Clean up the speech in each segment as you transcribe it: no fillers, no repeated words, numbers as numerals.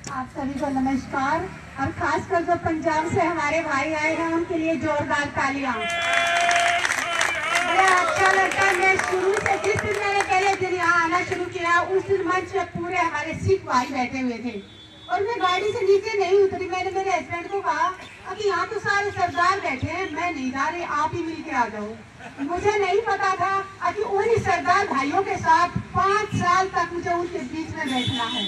आप सभी को नमस्कार। और खासकर जो पंजाब से हमारे भाई आए हैं उनके लिए जोरदार तालियां। बड़ा अच्छा लगता है। मैं शुरू से जिस दिन मैंने पहले दिन यहाँ आना शुरू किया उस दिन मंच में पूरे हमारे सिख भाई बैठे हुए थे और मैं गाड़ी से नीचे नहीं उतरी। मैंने मेरे हस्बैंड को कहा कि यहाँ तो सारे सरदार बैठे हैं, मैं नहीं जा रही, आप ही मिल के आ जाओ। मुझे नहीं पता था कि उन सरदार भाइयों के साथ 5 साल तक मुझे उनके बीच में बैठना है।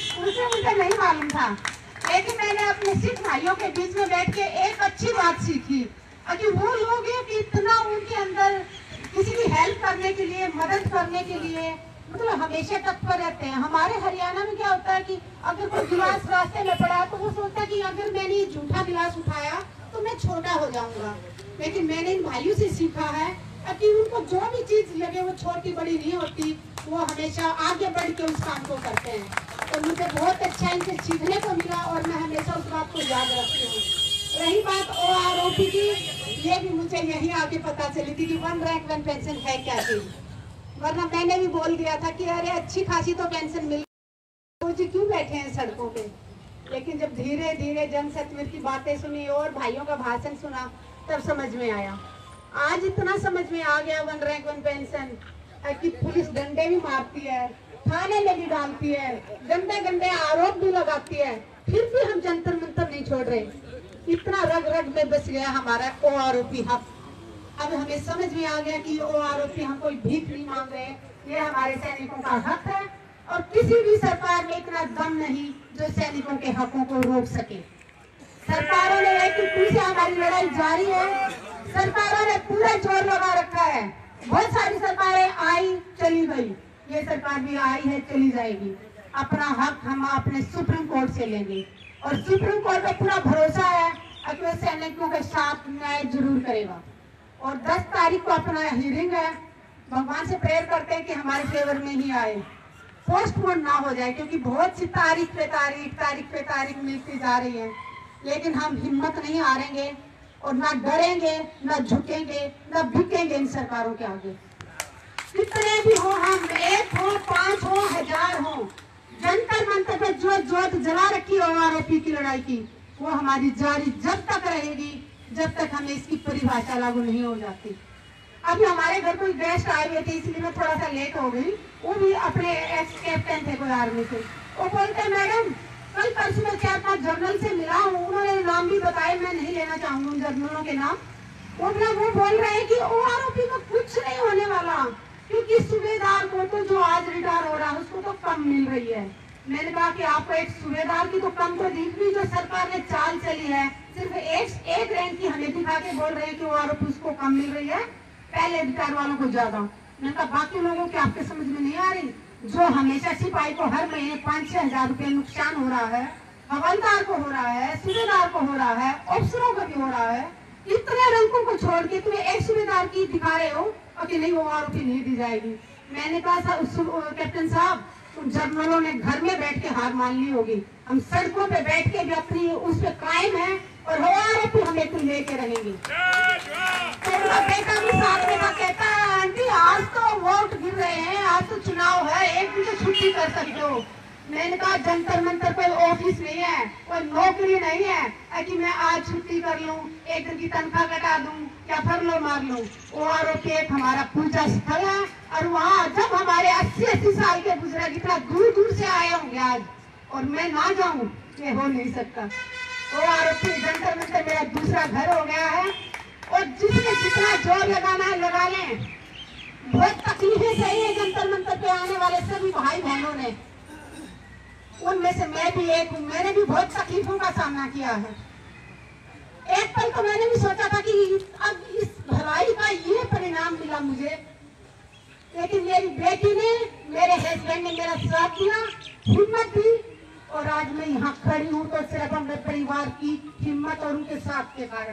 मुझे नहीं मालूम था, लेकिन मैंने अपने सिख भाइयों के बीच में बैठ के एक अच्छी बात सीखी कि वो लोग हैं कि इतना उनके अंदर किसी की हेल्प करने के लिए, मदद करने के लिए मतलब हमेशा तत्पर रहते हैं। हमारे हरियाणा में क्या होता है कि अगर कोई गिलास रास्ते में पड़ा तो वो सोचता है कि अगर मैंने ये झूठा गिलास उठाया तो मैं छोटा हो जाऊंगा। लेकिन मैंने इन भाइयों से सीखा है कि उनको जो भी चीज लगे वो छोटी बड़ी नहीं होती, वो हमेशा आगे बढ़ के उस काम को करते हैं। तो मुझे बहुत अच्छा इनसे सीखने को मिला और मैं हमेशा उस बात को याद रखती हूँ। रही बात OROP की, ये भी मुझे यही आगे पता चली थी कि 1 रैंक 1 पेंशन है क्या चीज, वरना मैंने भी बोल दिया था कि अरे अच्छी खासी तो पेंशन मिल जी, क्यों बैठे हैं सड़कों पे। लेकिन जब धीरे धीरे जन सतवीर की बातें सुनी और भाइयों का भाषण सुना तब समझ में आया। आज इतना समझ में आ गया 1 रैंक 1 पेंशन कि पुलिस डंडे भी मारती है, थाने में भी डालती है, गंदे गंदे आरोप भी लगाती है, फिर भी हम जंतर मंतर नहीं छोड़ रहे। इतना रग रग में बस गया हमारा OROP हक। अब हमें समझ में आ गया कि OROP हम कोई भीख नहीं मांग रहे, ये हमारे सैनिकों का हक है और किसी भी सरकार में इतना दम नहीं जो सैनिकों के हकों को रोक सके। सरकारों ने एक से हमारी लड़ाई जारी है, सरकारों ने पूरा जोर लगा रखा है। बहुत सारी सरकारें आई चली गई, ये सरकार भी आई है चली जाएगी। अपना हक हम अपने सुप्रीम कोर्ट से लेंगे और सुप्रीम कोर्ट पे पूरा भरोसा है कि वो सैनिकों के साथ न्याय जरूर करेगा। और 10 तारीख को अपना हियरिंग है, भगवान से प्रेयर करते हैं कि हमारे फेवर में ही आए, पोस्टपोन ना हो जाए, क्योंकि बहुत सी तारीख पे तारीख मिलती जा रही है। लेकिन हम हिम्मत नहीं हारेंगे और ना डरेंगे, ना झुकेंगे, ना बिकेंगे इन सरकारों के आगे। कितने भी हो, हम 1 हो, 5 हो, 1000 हो, जंतर मंतर पे जो जोत जला रखी है OROP की लड़ाई की, वो हमारी जारी जब तक रहेगी जब तक हमें इसकी परिभाषा लागू नहीं हो जाती। अभी हमारे घर कोई गेस्ट आए हुए थे, इसलिए मैं थोड़ा सा लेट हो गई। वो भी अपने एक्स कैप्टन थे कोई आर्मी से। वो बोलते मैडम कल परसों में 4-5 जर्नल से मिला हूँ, उन्होंने नाम भी बताए, मैं नहीं लेना चाहूंगा उन जर्नलों के नाम। वो बोल रहे हैं कि OROP में कुछ नहीं होने वाला, क्योंकि सूबेदार को तो जो आज रिटायर हो रहा है उसको तो कम मिल रही है। मैंने कहा कि आपको एक सूबेदार की तो कम तो दिख रही, जो सरकार ने चाल चली है सिर्फ एक रैंक की हमें दिखा के बोल रहे हैं कि OROP उसको कम मिल रही है, पहले रिटायर वालों को ज्यादा। मैंने कहा बाकी लोगों की आपके समझ में नहीं आ रही, जो हमेशा सिपाही को हर महीने 5-6 हजार रुपए नुकसान हो रहा है, हवलदार को हो रहा है, सूबेदार को हो रहा है, अफसरों को भी हो रहा है। इतने रंगों को छोड़ के तुम्हें एक सूबेदार की दिखा रहे हो कि नहीं OROP नहीं दी जाएगी। मैंने कहा कैप्टन साहब, जर्नलों ने घर में बैठ के हार मान ली होगी, हम सड़कों पे बैठ के भी अपनी उस पे कायम है और OROP हम एक लेके रहेंगे। तो बेटा भी साथ में कहता है आंटी आज तो वोट गिर रहे हैं, आज तो चुनाव है, एक दिन तो छुट्टी कर सकते हो। मैंने कहा जंतर मंतर कोई ऑफिस नहीं है, कोई नौकरी नहीं है कि मैं आज छुट्टी कर लूं, एक दिन की तनख्वाह कटा दूं या फरलो मार लूं। OROP एक हमारा पूजा स्थल है और वहाँ जब हमारे 80-80 साल के बुजुर्ग इतना दूर दूर से आए होंगे आज और मैं ना जाऊं, ये हो नहीं सकता। OROP जंतर मंतर मेरा दूसरा घर हो गया है और जिसने जितना जोर लगाना है लगा लें। बहुत तकलीफें सही है जंतर मंतर पे आने वाले सभी भाई बहनों ने, उनमें से मैं भी एक हूँ। मैंने भी बहुत तकलीफों का सामना किया है। एक पल तो मैंने भी सोचा था कि अब इस भलाई का ये परिणाम मिला मुझे, लेकिन मेरी बेटी ने, मेरे हस्बैंड ने मेरा साथ दिया, हिम्मत दी और आज मैं यहाँ खड़ी हूँ तो सिर्फ अपने परिवार की हिम्मत और उनके साथ के कारण।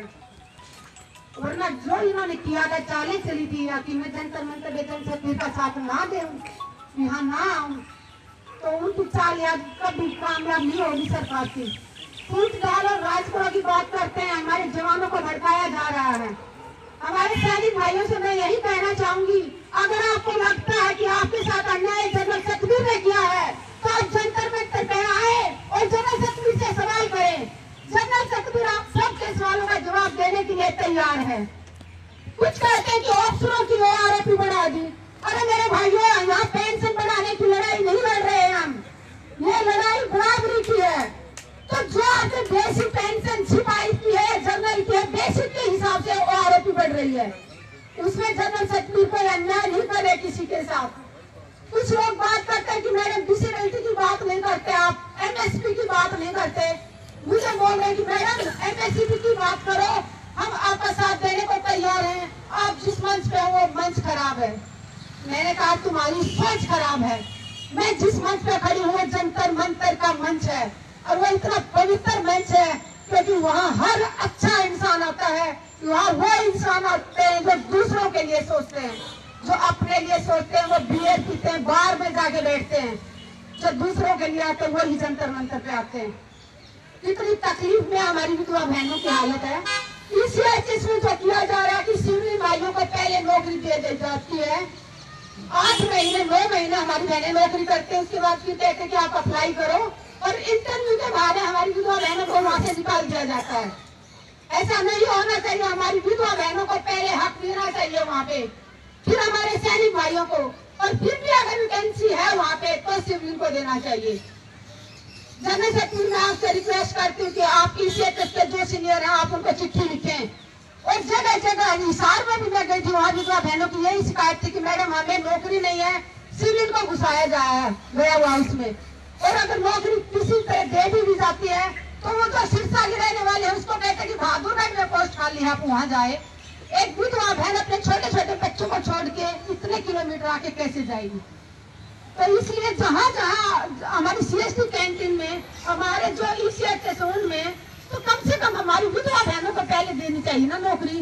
वरना जो इन्होंने किया था, चालें चली थी कि मैं जंतर मंतर जन सतवीर का साथ ना दे, यहाँ ना आऊँ, तो उनकी चाल याद कभी कामयाब नहीं होगी सरकार की। फूट डाल और राजपुरा की बात करते हैं, हमारे जवानों को भड़काया जा रहा है। हमारे सैनिक भाइयों से मैं यही कहना चाहूंगी, अगर आपको लगता है कि आपके साथ अन्याय जनरल सतवीर ने किया है तो आप जंतर मंतर पे आए और जनरल अफसरों की आरोपी बढ़ा दी। अरे मेरे भाइयों, यहाँ पेंशन बढ़ाने की लड़ाई नहीं लड़ रहे हैं हम, ये लड़ाई बराबरी की है। तो जो आपने बेसिक पेंशन सिपाही की है, जनरल की है, बेसिक के हिसाब से वो आरोपी बढ़ रही है। उसमें जनरल सेक्रेटरी कोई अन्याय नहीं करे किसी के साथ। कुछ लोग बात करते हैं कि मैडम डिसेबिलिटी की बात नहीं करते, आप एमएसपी की बात नहीं करते। मुझे बोल रहे कि मैडम एमएसपी की बात करो, हम आपका साथ देने को तैयार हैं। आप जिस मंच पे हो वो मंच खराब है। मैंने कहा तुम्हारी सोच खराब है। मैं जिस मंच पे खड़ी हूँ जंतर मंतर का मंच है, और वो इतना पवित्र मंच है क्योंकि वहाँ हर अच्छा इंसान आता है। वहाँ वो इंसान आते हैं जो दूसरों के लिए सोचते हैं, जो अपने लिए सोचते हैं, वो बियर पीते हैं, बार में जाके बैठते हैं। जो दूसरों के लिए आते हैं वही जंतर मंतर पे आते हैं। इतनी तकलीफ में हमारी विधवा बहनों की हालत है। इसमें जो किया जा रहा है कि सिविल भाइयों को पहले नौकरी दे दी जाती है, 8 महीने 9 महीने हमारी बहनें नौकरी करते हैं, उसके बाद फिर कहते हैं कि आप अप्लाई करो, और इंटरव्यू के बाद हमारी विधवा बहनों को वहां से निकाल दिया जाता है। ऐसा नहीं होना चाहिए। हमारी विधवा बहनों को पहले हक देना चाहिए वहाँ पे, फिर हमारे सैनिक भाइयों को, और फिर भी अगर वैकेंसी है वहाँ पे तो सिविल को देना चाहिए। जनरल सेक्रेटरी मैं आपसे रिक्वेस्ट करती हूँ कि आपकी सेक्रेटरी के जो सीनियर हैं आप उनको चिट्ठी लिखें। और जगह जगह हिसार में भी मैं गई थी, वहाँ विधवा बहनों की यही शिकायत थी कि मैडम हमें नौकरी नहीं है, सिविल को घुसाया गया हुआ उसमें। और अगर नौकरी किसी तरह दे भी जाती है तो वो जो सिरसा के रहने वाले हैं उसको कहते हैं कि बहादुरगढ़ में पोस्ट खाली है, आप वहाँ जाए। एक विधवा बहन अपने छोटे छोटे बच्चों को छोड़ के इतने किलोमीटर आके कैसे जाएगी? तो इसलिए जहाँ जहाँ हमारी सीएसटी कैंटीन में, हमारे जो ईसीएचएस में, तो कम से कम हमारी विधवा बहनों को पहले देनी चाहिए ना नौकरी।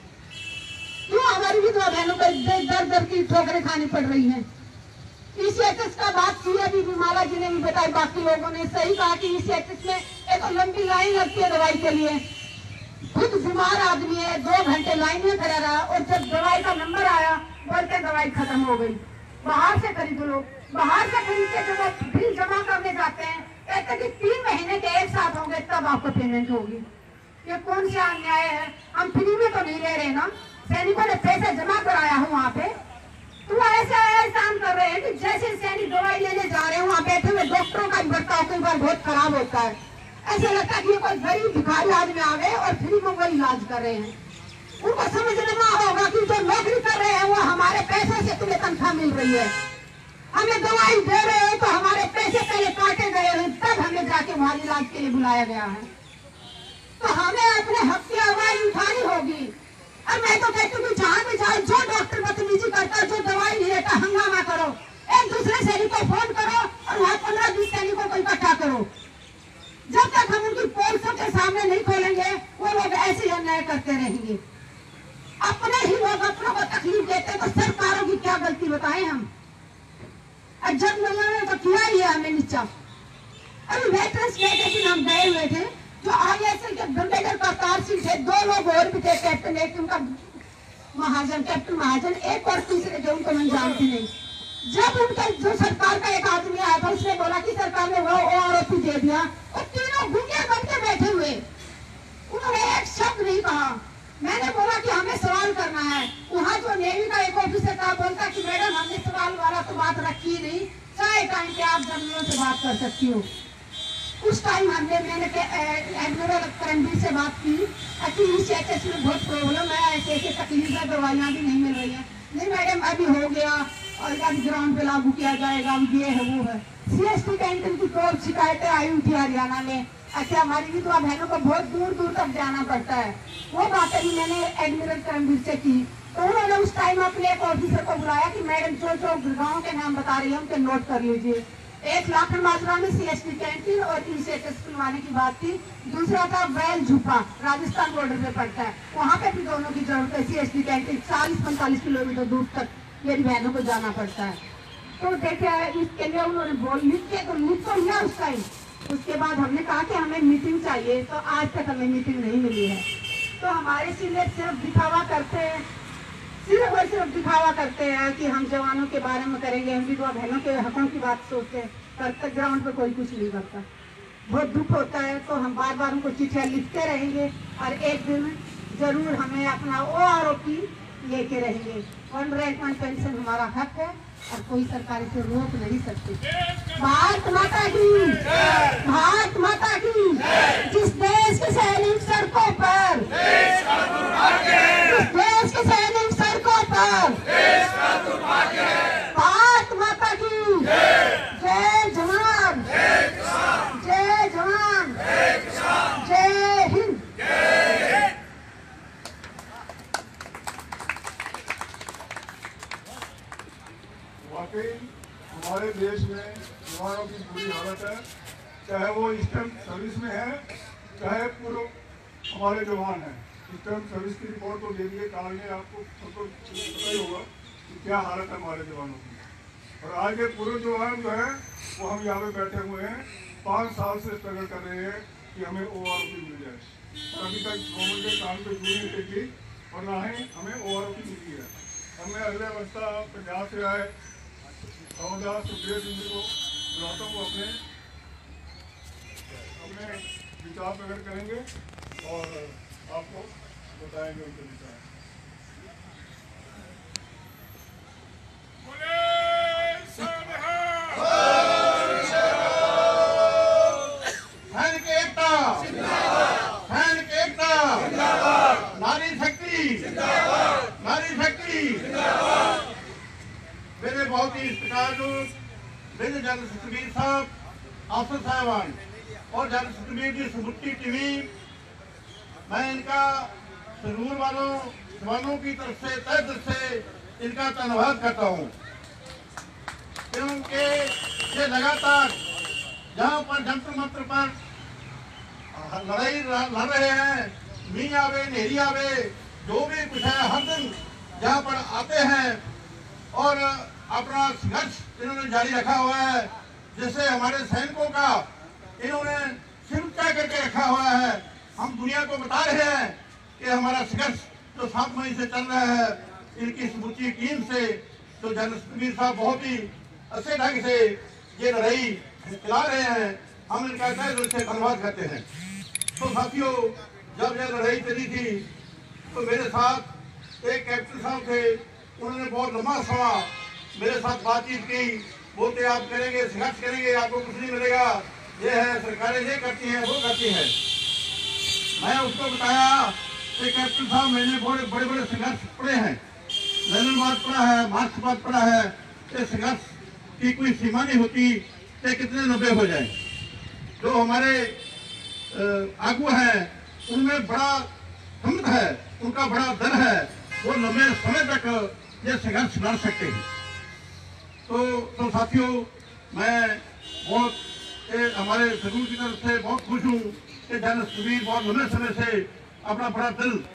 क्यों हमारी विधवा बहनों को दर दर की ठोकरें खानी पड़ रही हैं? ईसीएचएस का बात की अभी विमाला जी ने भी बताई, बाकी लोगों ने सही कहा कि ईसीएचएस में एक लंबी लाइन लगती है दवाई के लिए। खुद बीमार आदमी है, 2 घंटे लाइन में खड़ा रहा, और जब दवाई का नंबर आया बोलते दवाई खत्म हो गई, बाहर से खरीद लो। बाहर से खरीद के जब आप बिल जमा करने जाते हैं कहते कि 3 महीने के एक साथ होंगे तब आपको पेमेंट होगी। ये कौन सा अन्याय है? हम फ्री में तो नहीं ले रहे ना, सैनिकों ने पैसे जमा कराया है वहाँ पे। तो वो ऐसा एहसान कर रहे हैं कि जैसे सैनिक दवाई लेने जा रहे हैं वहाँ बैठे हुए डॉक्टरों का बर्ताव कई बार बहुत खराब होता है। ऐसा लगता है कि कोई गरीब भिखारी आदमी आ गए और फ्री में वो इलाज कर रहे हैं। उनको समझना होगा कि जो नौकरी कर रहे हैं वो हमारे पैसे से तुम्हें तनख्वाह मिल रही है। हमें दवाई दे रहे हो तो हमारे पैसे पहले काटे गए हैं, तब हमें जाके वहां इलाज के लिए बुलाया गया है। तो हमें अपने हक की आवाज उठानी होगी। और मैं तो कहती हूँ जहाँ भी जाओ, जो डॉक्टर बदतमीजी करता है, जो दवाई नहीं लेता, हंगामा करो, एक दूसरे सैनिक को फोन करो और वहाँ 15-20 सैनिकों को इकट्ठा करो। जब तक हम उनकी पोस्टों के सामने नहीं खोलेंगे वो लोग ऐसे ही अन्याय करते रहेंगे। अपने ही लोग अपनों को तकलीफ देते तो सरकारों की क्या गलती बताएं हम? जब ने तो किया ही है हमें नीचा। अभी वेटरन्स डे के दिन हम गए हुए थे, जो आईएसएल के गंभीर करतार सिंह थे, 2 लोग और भी थे, कैप्टन एक उनका कैप्टन महाजन, एक और तीसरे जो उनको मैं जानती नहीं। जब उनका जो सरकार का एक आदमी आया था उसने बोला कि सरकार ने वो आरोपी दे दिया, और तीनों गुंगे बन के बैठे हुए, उन्होंने एक शब्द नहीं कहा। मैंने बोला कि हमें सवाल करना है। वहाँ जो नेवी का एक ऑफिसर था बोलता कि मैडम हमने सवाल वाला तो बात रखी नहीं, चाहे टाइम पे आप जनरलों से बात कर सकती हो। उस टाइम मैंने एडमिरल करमबीर से बात की कि ईसीएचएस में बहुत प्रॉब्लम है, ऐसे ऐसे तकलीफ है, दवाइयाँ भी नहीं मिल रही है। नहीं मैडम अभी हो गया और अभी ग्राउंड पे लागू किया जाएगा, ये है वो है। सीएसटी कैंटीन की तो शिकायतें आई हुई थी हरियाणा में। अच्छा, हमारी विधवा बहनों को बहुत दूर दूर तक जाना पड़ता है। वो बातें भी मैंने एडमिरल करमबीर से की, तो उन्होंने उस टाइम अपने एक ऑफिसर को बुलाया कि मैडम जो गाँव के नाम बता रही है उनके नोट कर लीजिए। एक लाखन माजरा में सीएसटी कैंटीन और ईसीएचएस खुलवाने की बात थी। दूसरा था बैल झुपा, राजस्थान बॉर्डर पे पड़ता है, वहाँ पे भी दोनों की जरूरत है। सीएसटी कैंटीन 40-45 किलोमीटर दूर तक मेरी बहनों को जाना पड़ता है। तो देखिए इसके लिए उन्होंने लिख तो लिया उस टाइम। उसके बाद हमने कहा कि हमें मीटिंग चाहिए, तो आज तक हमें मीटिंग नहीं मिली है। तो हमारे सीनियर सिर्फ दिखावा करते हैं, सिर्फ और सिर्फ दिखावा करते हैं कि हम जवानों के बारे में करेंगे, हम विधवा बहनों के हकों की बात सोचते हैं, करते ग्राउंड पे कोई कुछ नहीं करता। बहुत दुख होता है। तो हम बार बार उनको चिट्ठियाँ लिखते रहेंगे और एक दिन जरूर हमें अपना वो आरोपी लेके रहेंगे। 1 रैंक 1 पेंशन हमारा हक है और कोई सरकार इसे रोक नहीं सकती। भारत माता की, भारत माता की। जिस देश के सैनिक सड़कों पर, जिस देश के सैनिक सड़कों पर, भारत माता की। जय जवान, जय जवान, जय हिंद। वाकई हमारे देश में जवानों की बुरी हालत है, चाहे वो इस टाइम सर्विस में है, चाहे पूर्व हमारे जवान हैं। इस टाइम सर्विस की रिपोर्ट तो दे दिए काल ने, आपको सबको पता ही होगा कि क्या हालत है हमारे जवानों की। और आज के पूर्व जवान जो है वो हम यहाँ पे बैठे हुए हैं, 5 साल से स्ट्रगल कर रहे हैं कि हमें OROP मिल जाए, और अभी तक गवर्नमेंट के काम पे जुड़ी नहीं थी और ना ही हमें OROP मिली है। हमें अगले अवस्था पंजाब से आए हवलदार सुखदेव सिंह जी को बुलाता हूँ, अपने विचार प्रकट करेंगे और आपको बताएंगे उनके विचार। सैनिक एकता, सैनिक एकता, नारी शक्ति, नारी शक्ति। मेरे बहुत ही मेरे जनरल सतबीर साहब, अफसर साहबान और जनरल सतबीर की समूची टीवी, मैं इनका संगरूर वालों जवानों की तरफ से तहे दिल से इनका धन्यवाद करता हूँ, क्योंकि ये लगातार जहाँ पर जंतर मंत्र पर लड़ाई लड़ रहे हैं, मींह आवे नेरी आवे जो भी कुछ है, हर दिन जहाँ पर आते हैं और अपना संघर्ष इन्होंने जारी रखा हुआ है। जैसे हमारे सैनिकों का इन्होंने सिर ऊंचा करके रखा हुआ है। हम दुनिया को बता रहे हैं कि हमारा संघर्ष जो 7 मई से चल रहा है, इनकी समूची टीम से, तो जनरल सतबीर साहब बहुत ही अच्छे ढंग से ये लड़ाई चला रहे हैं। हम इनका तहे दिल से धन्यवाद करते हैं। तो साथियों, जब यह लड़ाई चली थी तो मेरे साथ एक कैप्टन साहब थे, उन्होंने बहुत लंबा समय मेरे साथ बातचीत की। बोलते आप करेंगे, संघर्ष करेंगे, आपको कुछ नहीं मिलेगा, ये है सरकारें ये करती हैं वो करती हैं। मैं उसको बताया कि कैप्टन साहब, मैंने बड़े बड़े बड़े संघर्ष पढ़े हैं, लेनिनवाद पढ़ा है, मार्क्सवाद पढ़ा है। ये संघर्ष की कोई सीमा नहीं होती कि कितने 90 हो जाए। जो हमारे आगू है उनमें बड़ा हिम्मत है, उनका बड़ा दल है, वो लंबे समय तक ये संघर्ष लड़ सकते हैं। तो साथियों, मैं बहुत हमारे संगरूर की तरफ से बहुत खुश हूँ कि जनरल सतबीर बहुत लंबे समय से अपना बड़ा दिल